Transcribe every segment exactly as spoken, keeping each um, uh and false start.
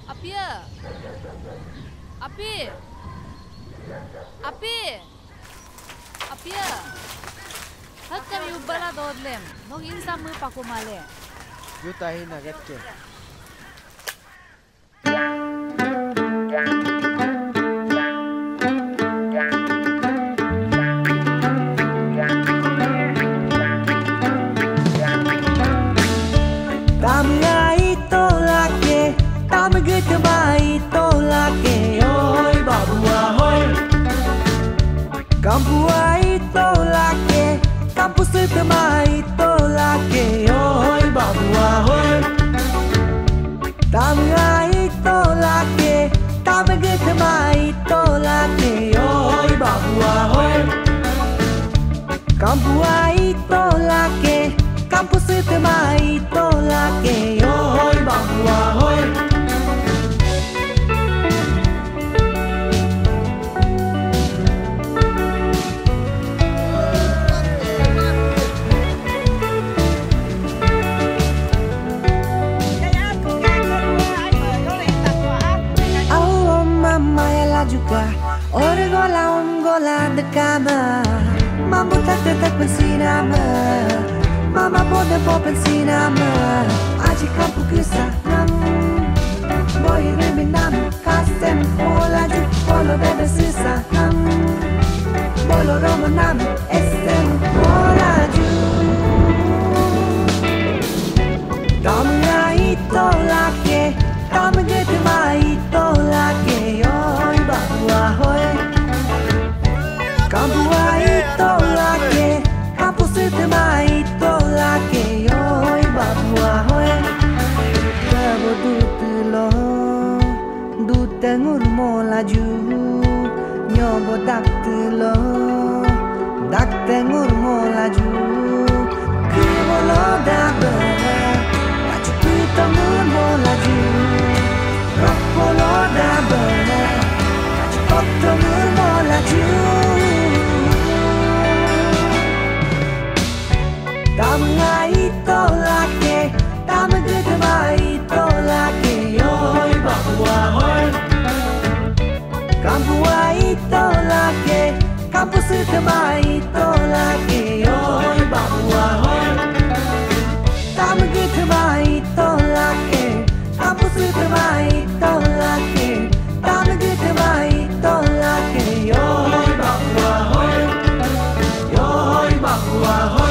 Apia, Api, Api, Apia. Hat kami ubala dodlem. Nog insam mu pakumale. Yu tahi na get ke. Campuai tolake, kampus temai tolake, oi babu ahoy. Tamai tolake, tamage temai tolake, oi babu ahoy. Campuai tolake, kampus temai tolake, oi babu ahoy. Ora gola om gola de cama, mambo tak tak pensinama, mama pode po pensinama, aji kampu kisa nam, boy remi nam, kastem pola ju polo bebe sisa nam, polo romo nam, estem pola ju. Tamna ito lake, tamge tema ito lake, oi babu ahoy. Campuai tolake, kampus temai tolake, oi babu ahoy. Kabo dutulo, dutengur molaju, nyogo daktulo, daktengur molaju. Kibolo dabe, kacukutamur molaju, rokolo dabe, kacukotamur molaju. Tamai tolake, tamage temai tolake, oi babu ahoy. Campuai tolake, kampus temai tolake, oi babu ahoy. Tamage temai tolake, kampus temai tolake, tamage temai tolake, oi babu ahoy. Oi babu ahoy.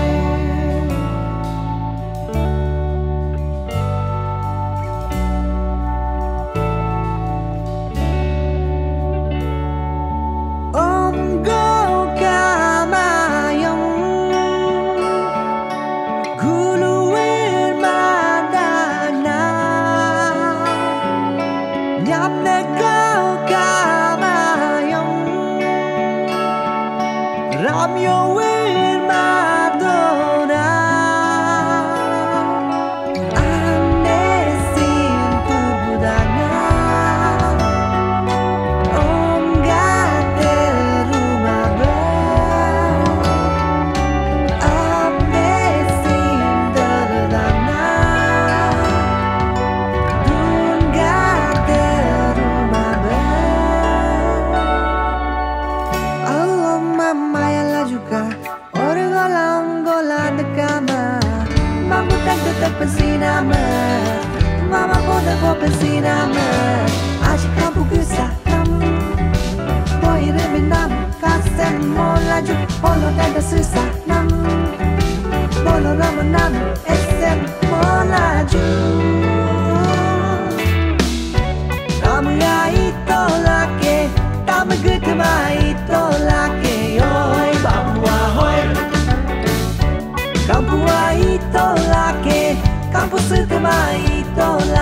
Mama pode po pensinama, aji kampu kisa nam, boy remi nam, kasem molaju, polo tenda sisa nam, polo rama nam, esem molaju. Tamai tolake, tamage temai tolake, oi babu ahoy. Campuai tolake, kampus temai tolake.